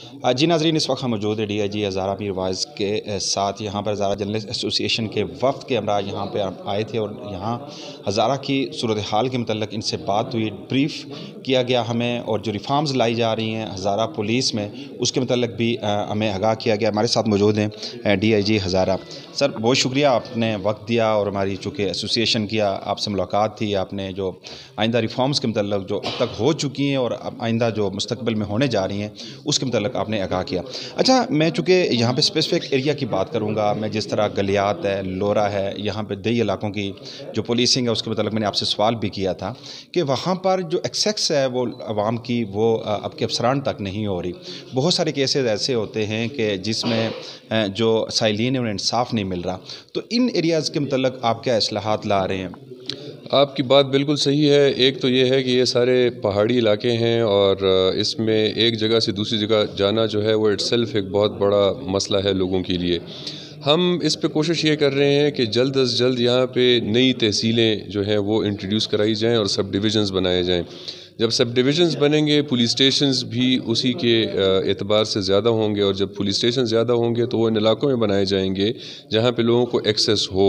جی ناظرین، اس وقت ہم موجود ہے D I G Hazara Mir Waiz کے ساتھ یہاں پر ہزارہ جرنلسٹ ایسوسی ایشن کے وفد کے ہمراہ یہاں پہ آئے تھے اور یہاں ہزارہ کی صورتحال کے متعلق ان سے بات ہوئی، بریف کیا گیا ہمیں، اور جو ریفارمز لائی جا رہی ہیں ہزارہ پولیس میں اس کے متعلق بھی ہمیں آگاہ کیا گیا۔ ہمارے ساتھ موجود ہیں ڈی آئی جی ہزارہ سر، بہت شکریہ آپ نے وقت دیا اور ہماری چونکہ ایسوسی ایشن کیا آپ سے ملاقات تھی، آپ نے جو آئندہ ریفارمز کے متعلق جو اب تک ہو چکی ہیں اور آئندہ جو مستقبل میں ہونے جا رہی ہیں اس کے متعلق آپ نے آگاہ کیا۔ اچھا، میں چونکہ یہاں پہ اسپیسیفک ایریا کی بات کروں گا، میں جس طرح گلیات ہے، لورا ہے، یہاں پہ دیہی علاقوں کی جو پولیسنگ ہے اس کے متعلق میں نے آپ سے سوال بھی کیا تھا کہ وہاں پر جو ایکسیس ہے وہ عوام کی وہ اب کے افسران تک نہیں ہو رہی۔ بہت سارے کیسز ایسے ہوتے ہیں کہ جس میں جو سائلین ہیں انہیں انصاف نہیں مل رہا، تو ان ایریاز کے متعلق آپ کیا اصلاحات لا رہے ہیں؟ آپ کی بات بالکل صحیح ہے۔ ایک تو یہ ہے کہ یہ سارے پہاڑی علاقے ہیں اور اس میں ایک جگہ سے دوسری جگہ جانا جو ہے وہ اٹ سیلف ایک بہت بڑا مسئلہ ہے لوگوں کے لیے۔ ہم اس پہ کوشش یہ کر رہے ہیں کہ جلد از جلد یہاں پہ نئی تحصیلیں جو ہیں وہ انٹروڈیوس کرائی جائیں اور سب ڈویژنز بنائے جائیں۔ جب سب ڈویژنز بنیں گے پولیس اسٹیشنز بھی اسی کے اعتبار سے زیادہ ہوں گے، اور جب پولیس اسٹیشن زیادہ ہوں گے تو وہ ان علاقوں میں بنائے جائیں گے جہاں پہ لوگوں کو ایکسیس ہو۔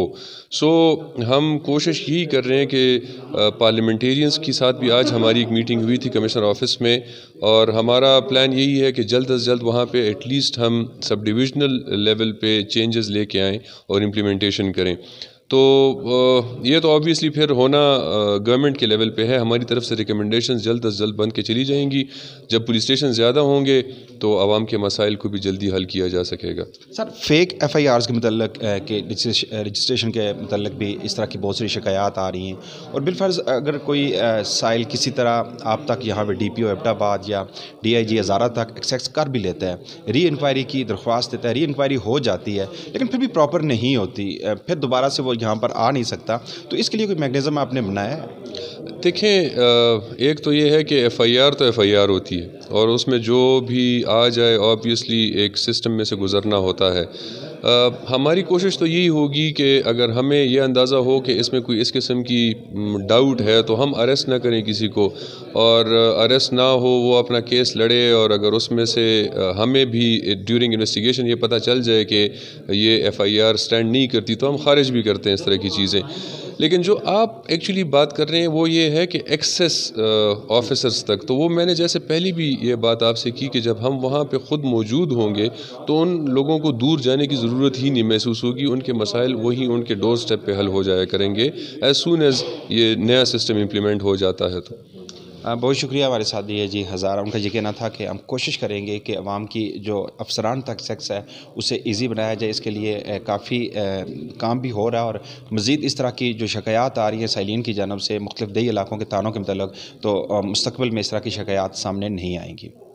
ہم کوشش یہی کر رہے ہیں کہ پارلیمنٹیرینز کے ساتھ بھی آج ہماری ایک میٹنگ ہوئی تھی کمشنر آفس میں، اور ہمارا پلان یہی ہے کہ جلد از جلد وہاں پہ ایٹ لیسٹ ہم سب ڈویژنل لیول پہ چینجز لے کے آئیں اور امپلیمنٹیشن کریں۔ تو یہ تو آبویسلی پھر ہونا گورنمنٹ کے لیول پہ ہے۔ ہماری طرف سے ریکمنڈیشنز جلد از جلد بن کے چلی جائیں گی۔ جب پولیس اسٹیشن زیادہ ہوں گے تو عوام کے مسائل کو بھی جلدی حل کیا جا سکے گا۔ سر، فیک ایف آئی آرز کے متعلق کہ رجسٹریشن کے متعلق بھی اس طرح کی بہت ساری شکایات آ رہی ہیں، اور بالفرض اگر کوئی سائل کسی طرح آپ تک یہاں پہ ڈی پی او ایبٹ آباد یا ڈی آئی جی ہزارہ تک ایکسیس کر بھی لیتا ہے، ری انکوائری کی درخواست دیتا ہے، ری انکوائری ہو جاتی ہے لیکن پھر بھی پراپر نہیں ہوتی، پھر دوبارہ سے وہ یہاں پر آ نہیں سکتا، تو اس کے لیے کوئی میکنزم آپ نے بنایا ہے؟ دیکھیں، ایک تو یہ ہے کہ ایف آئی آر تو ایف آئی آر ہوتی ہے اور اس میں جو بھی آ جائے آبویسلی ایک سسٹم میں سے گزرنا ہوتا ہے۔ ہماری کوشش تو یہی ہوگی کہ اگر ہمیں یہ اندازہ ہو کہ اس میں کوئی اس قسم کی ڈاؤٹ ہے تو ہم اریسٹ نہ کریں کسی کو، اور اریسٹ نہ ہو وہ اپنا کیس لڑے، اور اگر اس میں سے ہمیں بھی ڈیورنگ انویسٹیگیشن یہ پتہ چل جائے کہ یہ ایف آئی آر سٹینڈ نہیں کرتی تو ہم خارج بھی کرتے ہیں اس طرح کی چیزیں۔ لیکن جو آپ ایکچولی بات کر رہے ہیں وہ یہ ہے کہ ایکسیس آفیسرز تک، تو وہ میں نے جیسے پہلی بھی یہ بات آپ سے کی کہ جب ہم وہاں پہ خود موجود ہوں گے تو ان لوگوں کو دور جانے کی ضرورت ہی نہیں محسوس ہوگی، ان کے مسائل وہیں ان کے ڈور سٹیپ پہ حل ہو جایا کریں گے ایز سون ایز یہ نیا سسٹم امپلیمنٹ ہو جاتا ہے۔ تو بہت شکریہ ہمارے ساتھ ڈی آئی جی ہزارہ، ان کا یہ کہنا تھا کہ ہم کوشش کریں گے کہ عوام کی جو افسران تک سیکس ہے اسے ایزی بنایا جائے، اس کے لیے کافی کام بھی ہو رہا ہے، اور مزید اس طرح کی جو شکایات آ رہی ہیں سائلین کی جانب سے مختلف دیہی علاقوں کے تانوں کے متعلق، تو مستقبل میں اس طرح کی شکایات سامنے نہیں آئیں گی۔